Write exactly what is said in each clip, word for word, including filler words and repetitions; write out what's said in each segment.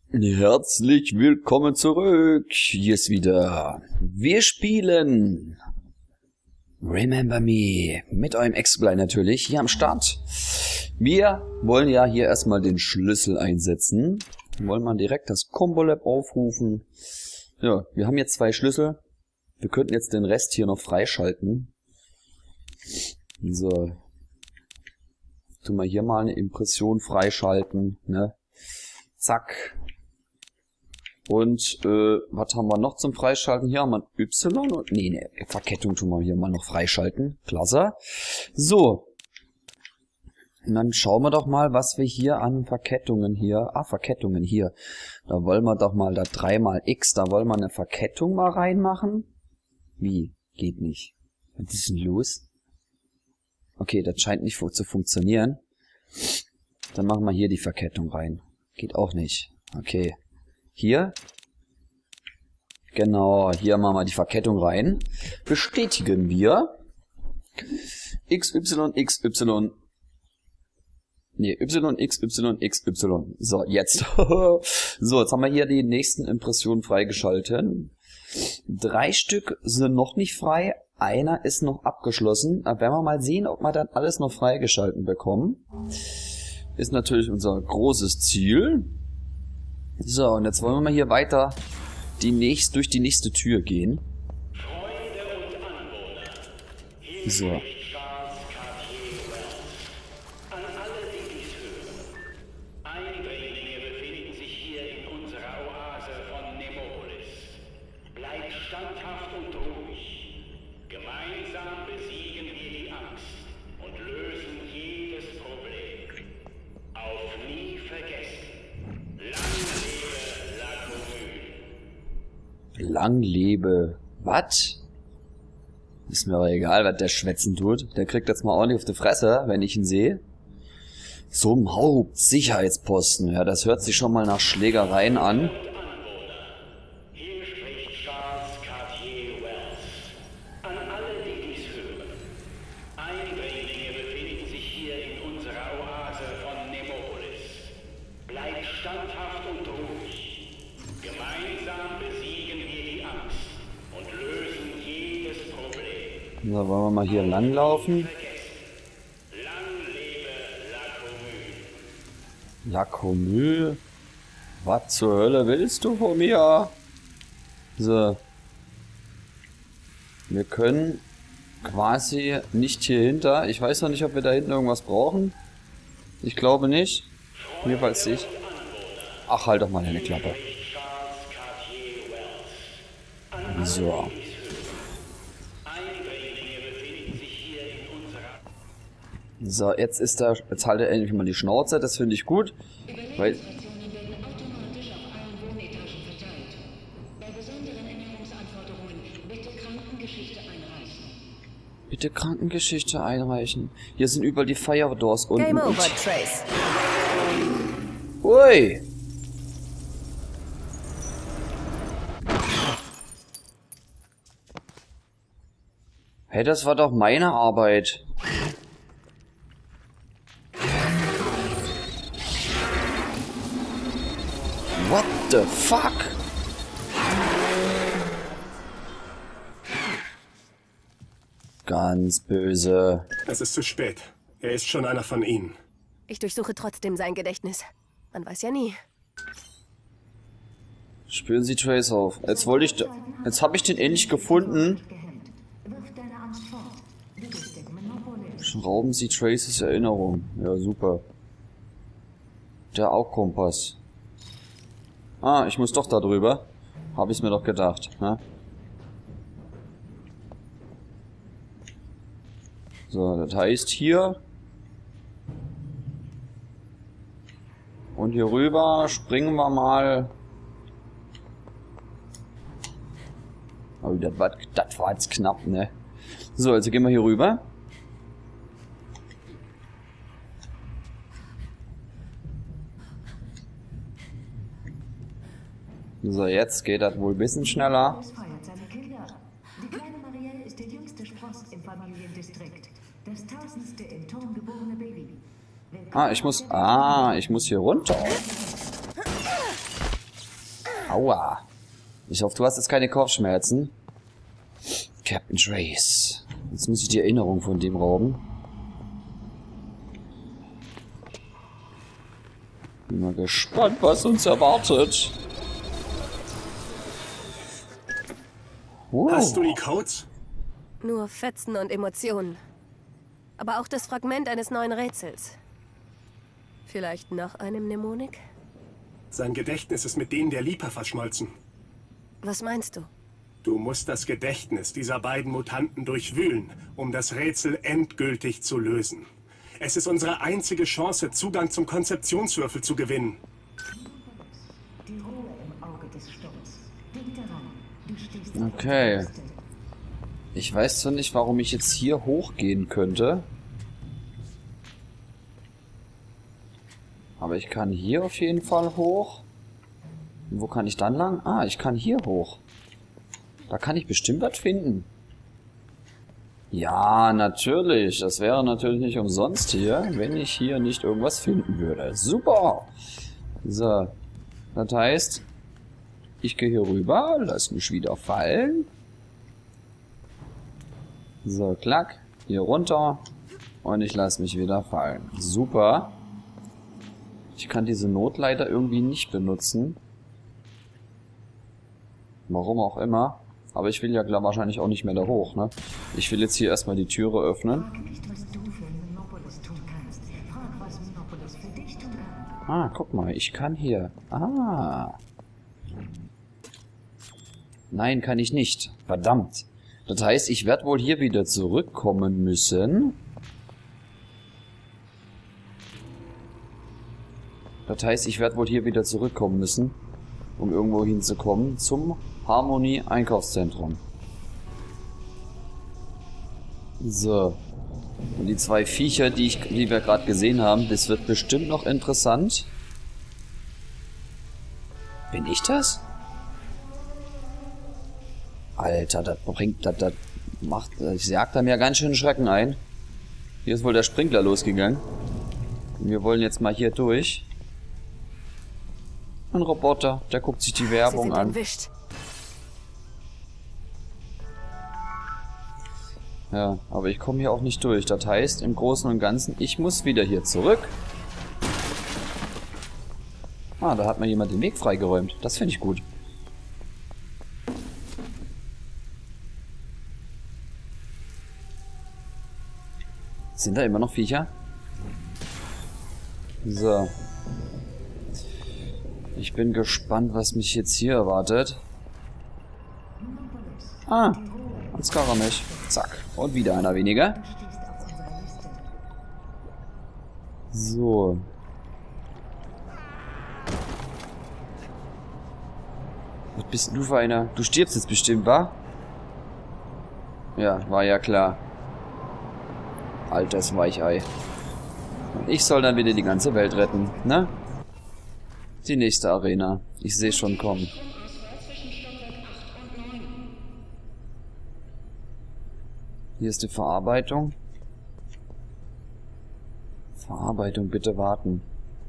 Herzlich willkommen zurück. Hier ist wieder. Wir spielen Remember Me mit eurem Explay natürlich hier am Start. Wir wollen ja hier erstmal den Schlüssel einsetzen. Wollen wir direkt das Combo Lab aufrufen. Ja, wir haben jetzt zwei Schlüssel. Wir könnten jetzt den Rest hier noch freischalten. So. Tun wir hier mal eine Impression freischalten, ne? Zack. Und, äh, was haben wir noch zum Freischalten? Hier haben wir ein Y und, nee, ne, Verkettung tun wir hier mal noch freischalten. Klasse. So. Und dann schauen wir doch mal, was wir hier an Verkettungen hier, ah, Verkettungen hier. Da wollen wir doch mal da drei mal X, da wollen wir eine Verkettung mal reinmachen. Wie? Geht nicht. Was ist denn los? Okay, das scheint nicht zu funktionieren. Dann machen wir hier die Verkettung rein. Geht auch nicht. Okay. Hier. Genau, hier machen wir die Verkettung rein. Bestätigen wir. X Y, X Y. Nee, Y, X Y, X Y. So, jetzt. So, jetzt haben wir hier die nächsten Impressionen freigeschaltet. Drei Stück sind noch nicht frei. Einer ist noch abgeschlossen. Aber werden wir mal sehen, ob wir dann alles noch freigeschalten bekommen. Ist natürlich unser großes Ziel. So, und jetzt wollen wir mal hier weiter die nächst, durch die nächste Tür gehen. So. Lang lebe. Was? Ist mir aber egal, was der schwätzen tut. Der kriegt jetzt mal ordentlich auf die Fresse, wenn ich ihn sehe. Zum Hauptsicherheitsposten. Ja, das hört sich schon mal nach Schlägereien an. So, wollen wir mal hier lang laufen. Lakomü. Was zur Hölle willst du von mir? So. Wir können quasi nicht hier hinter. Ich weiß noch nicht, ob wir da hinten irgendwas brauchen. Ich glaube nicht. Jedenfalls nicht. Ach, halt doch mal deine Klappe. So. So, jetzt ist er, jetzt haltet er endlich mal die Schnauze, das finde ich gut. Weil bitte Krankengeschichte einreichen. Hier sind überall die Fire Doors unten. Game over, Trace. Ui. Hey, das war doch meine Arbeit. What the fuck? Ganz böse. Es ist zu spät. Er ist schon einer von ihnen. Ich durchsuche trotzdem sein Gedächtnis. Man weiß ja nie. Spüren Sie Trace auf. Jetzt wollte ich... Jetzt habe ich den endlich gefunden. Schrauben Sie Traces Erinnerung. Ja, super. Der Augkompass. Ah, ich muss doch da drüber. Habe ich mir doch gedacht. Ne? So, das heißt hier. Und hier rüber springen wir mal. Oh, das war, das war jetzt knapp, ne? So, also gehen wir hier rüber. So, jetzt geht das wohl ein bisschen schneller. Die kleine Marielle ist der jüngste Spross im Familiendistrikt. Das tausendste im Turm geborene Baby. Ah, ich muss... Ah, ich muss hier runter. Aua. Ich hoffe, du hast jetzt keine Kopfschmerzen. Captain Trace. Jetzt muss ich die Erinnerung von dem rauben. Bin mal gespannt, was uns erwartet. Wow. Hast du die Codes? Nur Fetzen und Emotionen. Aber auch das Fragment eines neuen Rätsels. Vielleicht noch einem Mnemonik? Sein Gedächtnis ist mit dem der Lipa verschmolzen. Was meinst du? Du musst das Gedächtnis dieser beiden Mutanten durchwühlen, um das Rätsel endgültig zu lösen. Es ist unsere einzige Chance, Zugang zum Konzeptionswürfel zu gewinnen. Die Ruhe im Auge des Sturms. Denk daran, du stehst auf Okay. der Liste. Ich weiß zwar nicht, warum ich jetzt hier hochgehen könnte. Aber ich kann hier auf jeden Fall hoch. Und wo kann ich dann lang? Ah, ich kann hier hoch. Da kann ich bestimmt was finden. Ja, natürlich. Das wäre natürlich nicht umsonst hier, wenn ich hier nicht irgendwas finden würde. Super. So. Das heißt, ich gehe hier rüber, lass mich wieder fallen. So, klack. Hier runter. Und ich lasse mich wieder fallen. Super. Ich kann diese Notleiter irgendwie nicht benutzen. Warum auch immer. Aber ich will ja klar wahrscheinlich auch nicht mehr da hoch, ne? Ich will jetzt hier erstmal die Türe öffnen. Frag nicht, was du für Minopolis tun kannst. Frag, was Minopolis für dich tun kann. Ah, guck mal, ich kann hier. Ah. Nein, kann ich nicht. Verdammt. Das heißt, ich werde wohl hier wieder zurückkommen müssen. Das heißt, ich werde wohl hier wieder zurückkommen müssen, um irgendwo hinzukommen, zum Harmony Einkaufszentrum. So. Und die zwei Viecher, die, ich, die wir gerade gesehen haben, das wird bestimmt noch interessant. Bin ich das? Alter, das bringt, das, das macht, ich jagt da mir ganz schön Schrecken ein. Hier ist wohl der Sprinkler losgegangen. Und wir wollen jetzt mal hier durch. Ein Roboter, der guckt sich die Sie Werbung sind an. entwischt. Ja, aber ich komme hier auch nicht durch. Das heißt, im Großen und Ganzen, ich muss wieder hier zurück. Ah, da hat mir jemand den Weg freigeräumt. Das finde ich gut. Sind da immer noch Viecher? So. Ich bin gespannt, was mich jetzt hier erwartet. Ah, ein Skaramech. Zack. Und wieder einer weniger. Du stehst auf unserer Liste. So. Was bist denn du für einer? Du stirbst jetzt bestimmt, wa? Ja, war ja klar. Altes Weichei. Und ich soll dann wieder die ganze Welt retten, ne? Die nächste Arena. Ich sehe schon kommen. Hier ist die Verarbeitung. Verarbeitung, bitte warten.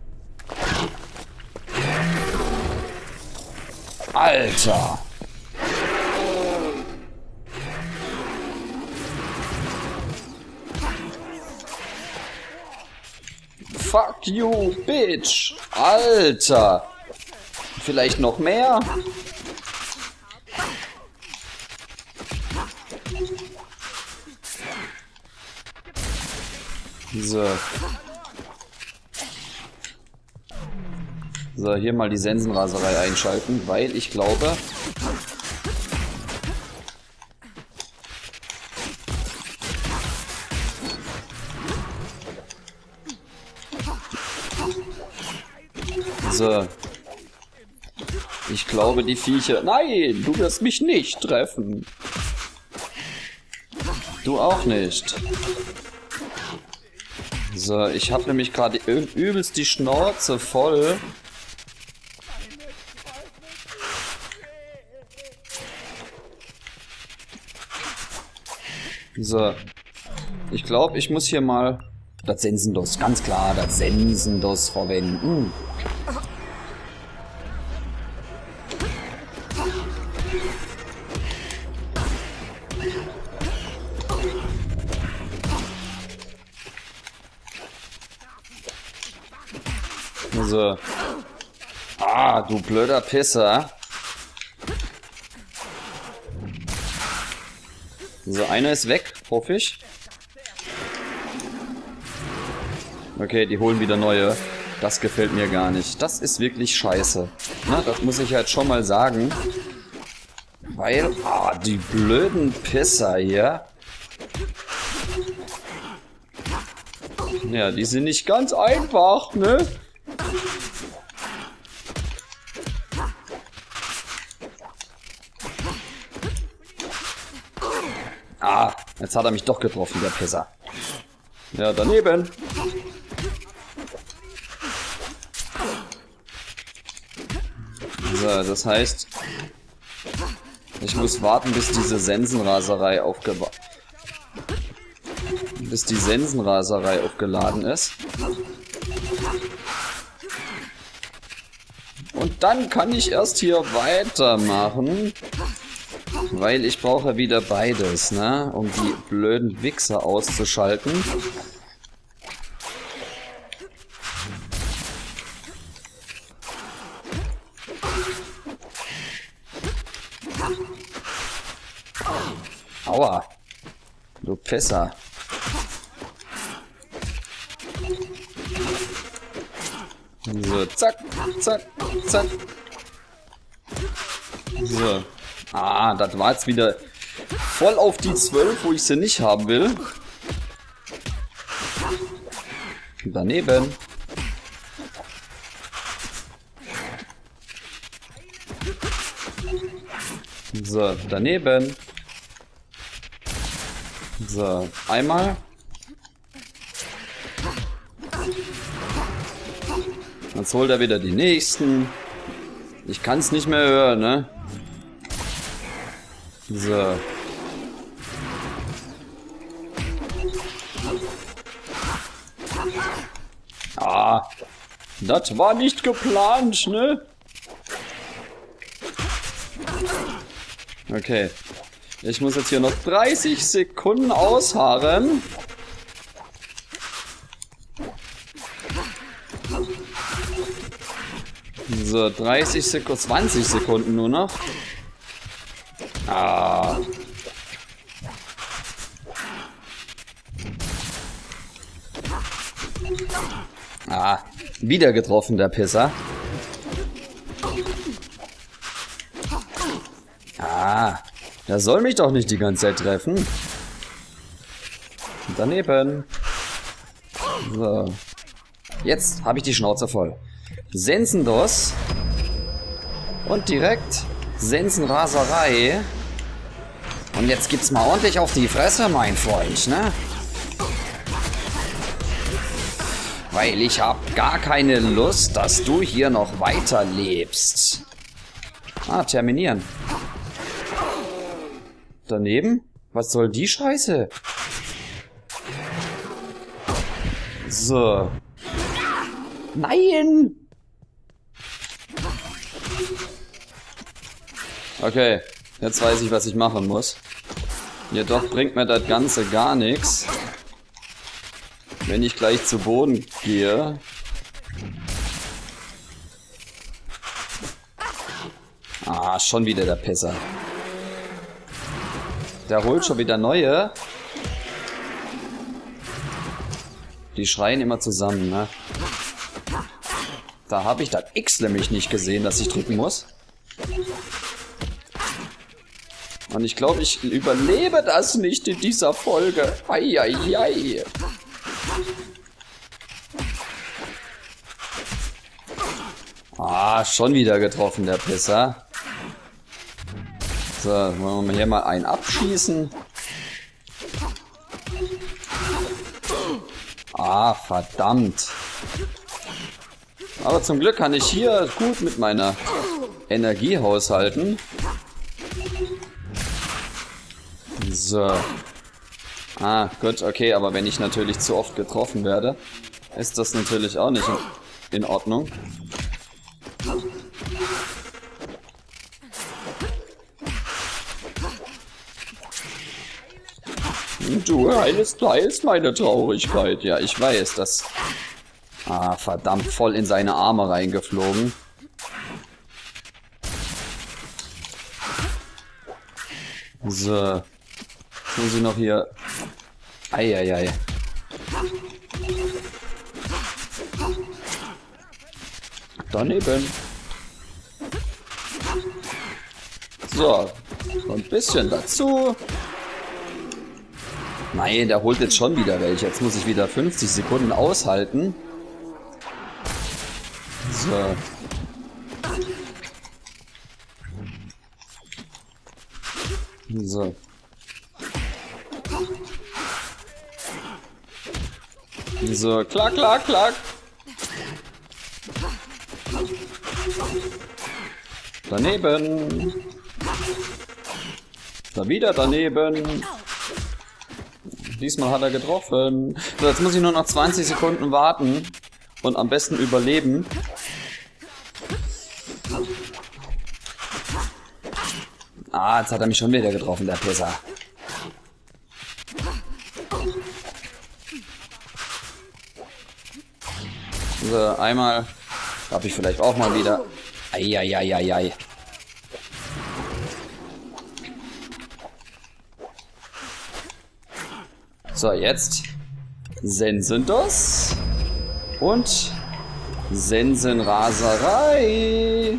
Alter! Fuck you, bitch! Alter! Vielleicht noch mehr? So. So, hier mal die Sensenraserei einschalten, weil ich glaube... So. Ich glaube, die Viecher... Nein, du wirst mich nicht treffen. Du auch nicht. So, ich habe nämlich gerade übelst die Schnauze voll. So. Ich glaube, ich muss hier mal das Sensendos, ganz klar, das Sensendos verwenden. So. Ah, du blöder Pisser. So, einer ist weg, hoffe ich. Okay, die holen wieder neue. Das gefällt mir gar nicht. Das ist wirklich scheiße. Na, das muss ich halt schon mal sagen. Weil, ah, die blöden Pisser hier. Ja, die sind nicht ganz einfach, ne? Ah, jetzt hat er mich doch getroffen, der Pisser. Ja, daneben. So, das heißt, ich muss warten, bis diese Sensenraserei aufgebaut, bis die Sensenraserei aufgeladen ist. Und dann kann ich erst hier weitermachen, weil ich brauche wieder beides, ne, um die blöden Wichser auszuschalten. Aua, du Pisser. So, zack, zack, zack. So. Ah, das war jetzt wieder voll auf die zwölf, wo ich sie nicht haben will. Daneben. So, daneben. So, einmal. Jetzt holt er wieder die nächsten. Ich kann es nicht mehr hören, ne? So. Ah, das war nicht geplant, ne? Okay. Ich muss jetzt hier noch dreißig Sekunden ausharren. So, dreißig Sekunden, zwanzig Sekunden nur noch. Ah. Ah, wieder getroffen, der Pisser. Ah, der soll mich doch nicht die ganze Zeit treffen. Daneben. So. Jetzt habe ich die Schnauze voll. Sensendos. Und direkt Sensenraserei. Und jetzt gibt's mal ordentlich auf die Fresse, mein Freund, ne? Weil ich habe gar keine Lust, dass du hier noch weiter lebst. Ah, terminieren. Daneben? Was soll die Scheiße? So. Nein! Okay, jetzt weiß ich, was ich machen muss. Jedoch bringt mir das Ganze gar nichts, wenn ich gleich zu Boden gehe. Ah, schon wieder der Pisser. Der holt schon wieder neue. Die schreien immer zusammen, ne? Da habe ich das X nämlich nicht gesehen, dass ich drücken muss. Und ich glaube, ich überlebe das nicht in dieser Folge. Eieiei. Ah, schon wieder getroffen, der Pisser. So, wollen wir hier mal einen abschießen. Ah, verdammt. Aber zum Glück kann ich hier gut mit meiner Energie haushalten. So. Ah, gut, okay, aber wenn ich natürlich zu oft getroffen werde, ist das natürlich auch nicht in Ordnung. Du heilst, heilst meine Traurigkeit. Ja, ich weiß, das... Ah, verdammt, voll in seine Arme reingeflogen. So. Jetzt muss ich noch hier... Eieiei. Daneben. So. So ein bisschen dazu. Nein, der holt jetzt schon wieder welche. Jetzt muss ich wieder fünfzig Sekunden aushalten. So. So. So, klack, klack, klack. Daneben. Da wieder daneben. Diesmal hat er getroffen. So, jetzt muss ich nur noch zwanzig Sekunden warten. Und am besten überleben. Ah, jetzt hat er mich schon wieder getroffen, der Pisser. So, einmal darf ich vielleicht auch mal wieder. Eieieiei. So, jetzt Sensendos und Sensenraserei.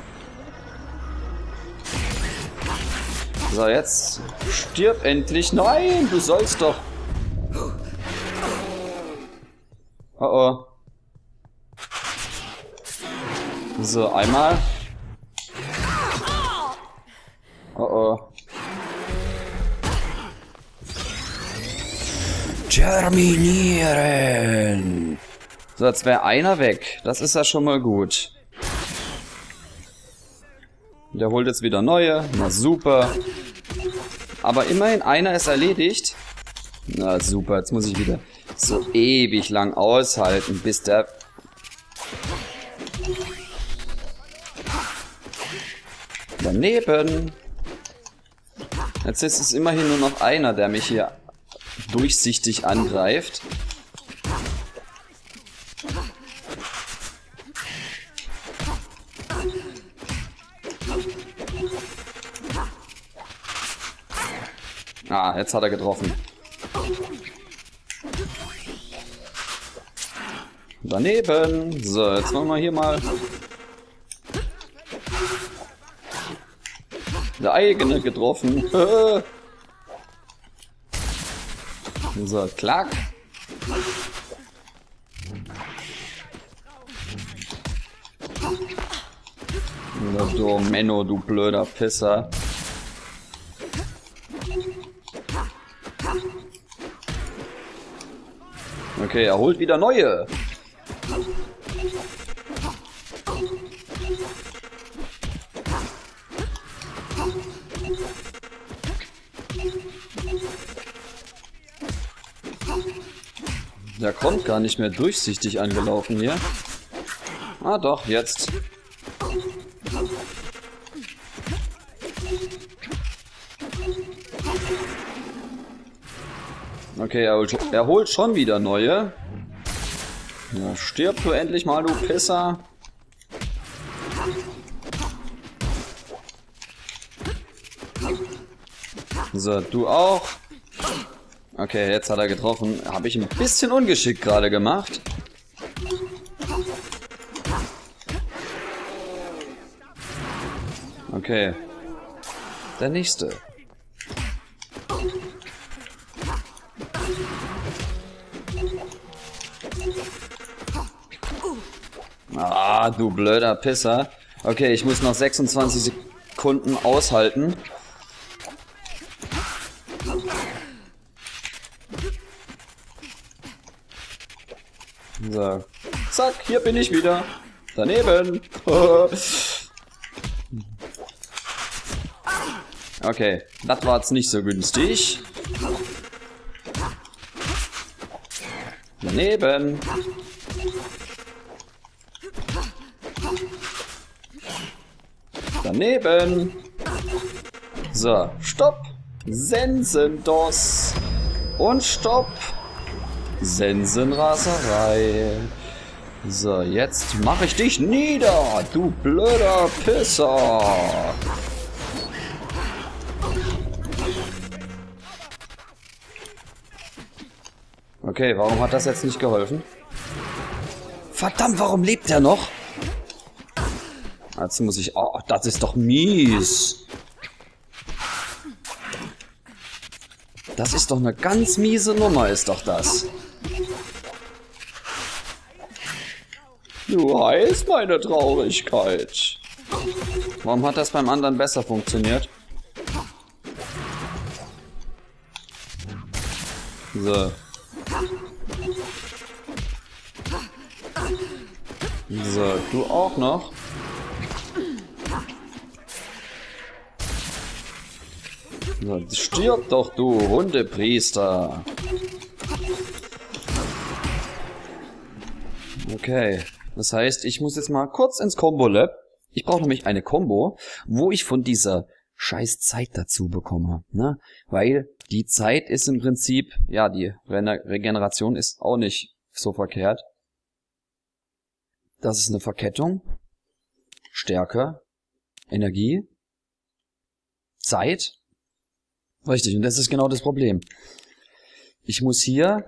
So, jetzt stirb endlich. Nein, du sollst doch. Oh oh. So, einmal. Oh oh. Terminieren. So, jetzt wäre einer weg. Das ist ja schon mal gut. Der holt jetzt wieder neue. Na super. Aber immerhin einer ist erledigt. Na super, jetzt muss ich wieder so ewig lang aushalten, bis der... Daneben. Jetzt ist es immerhin nur noch einer, der mich hier durchsichtig angreift. Ah, jetzt hat er getroffen. Daneben. So, jetzt machen wir hier mal der eigene getroffen. So, klack. Du Menno, du blöder Pisser. Okay, er holt wieder neue. Der kommt gar nicht mehr durchsichtig angelaufen hier. Ah doch, jetzt. Okay, er holt, er holt schon wieder neue. Ja, stirb du endlich mal, du Pisser. So, du auch. Okay, jetzt hat er getroffen. Habe ich ein bisschen ungeschickt gerade gemacht. Okay. Der nächste. Ah, du blöder Pisser. Okay, ich muss noch sechsundzwanzig Sekunden aushalten. So. Zack, hier bin ich wieder. Daneben. Okay, das war jetzt nicht so günstig. Daneben. Daneben. So, stopp. Sensendos. Und stopp. Sensenraserei. So, jetzt mache ich dich nieder, du blöder Pisser. Okay, warum hat das jetzt nicht geholfen? Verdammt, warum lebt er noch? Jetzt muss ich... Oh, das ist doch mies. Das ist doch eine ganz miese Nummer, ist doch das. Du heißt meine Traurigkeit. Warum hat das beim anderen besser funktioniert? So. So, du auch noch. So, stirb doch, du Hundepriester. Okay. Das heißt, ich muss jetzt mal kurz ins Combo-Lab. Ich brauche nämlich eine Combo, wo ich von dieser scheiß Zeit dazu bekomme. Ne? Weil die Zeit ist im Prinzip, ja, die Re- Regeneration ist auch nicht so verkehrt. Das ist eine Verkettung. Stärke. Energie. Zeit. Richtig, und das ist genau das Problem. Ich muss hier...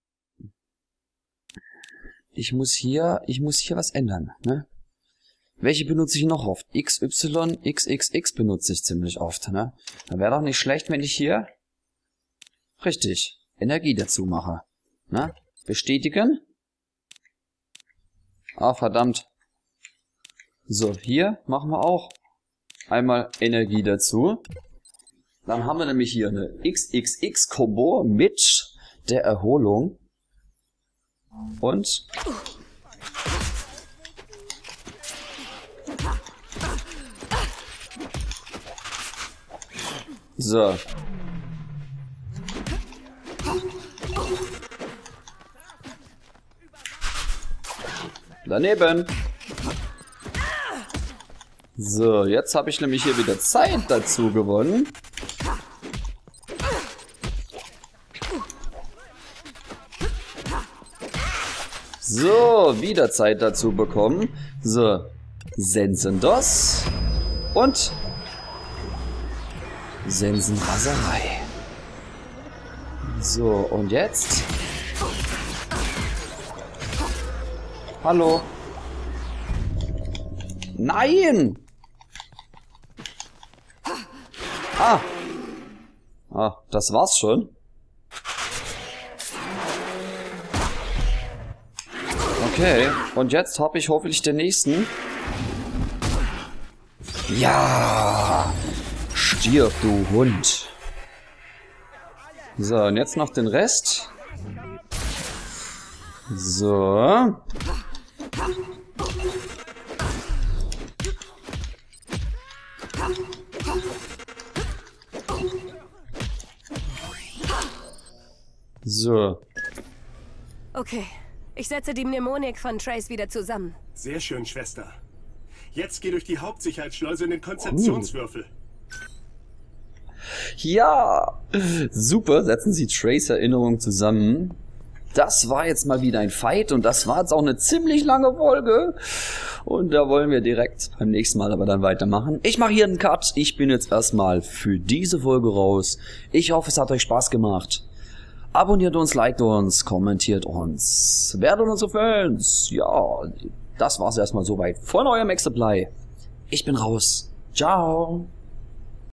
Ich muss hier... Ich muss hier was ändern, ne? Welche benutze ich noch oft? X Y, X X X benutze ich ziemlich oft, ne? Dann wäre doch nicht schlecht, wenn ich hier... Richtig. Energie dazu mache. Ne? Bestätigen. Ah, verdammt. So, hier machen wir auch einmal Energie dazu. Dann haben wir nämlich hier eine X X X-Kombo mit der Erholung. Und... So. Daneben. So, jetzt habe ich nämlich hier wieder Zeit dazu gewonnen. So, wieder Zeit dazu bekommen. So, Sensendos und Sensenraserei. So, und jetzt... Hallo? Nein! Ah! Ah, das war's schon. Okay, und jetzt habe ich hoffentlich den nächsten. Ja! Stirb, du Hund! So, und jetzt noch den Rest. So. So. Okay, ich setze die Mnemonik von Trace wieder zusammen. Sehr schön, Schwester. Jetzt geh durch die Hauptsicherheitsschleuse in den Konzeptionswürfel. Ja, super, setzen Sie Trace-Erinnerungen zusammen. Das war jetzt mal wieder ein Fight und das war jetzt auch eine ziemlich lange Folge. Und da wollen wir direkt beim nächsten Mal aber dann weitermachen. Ich mache hier einen Cut. Ich bin jetzt erstmal für diese Folge raus. Ich hoffe, es hat euch Spaß gemacht. Abonniert uns, liked uns, kommentiert uns. Werdet unsere Fans. Ja, das war's erstmal soweit von eurem X-Supply. Ich bin raus. Ciao.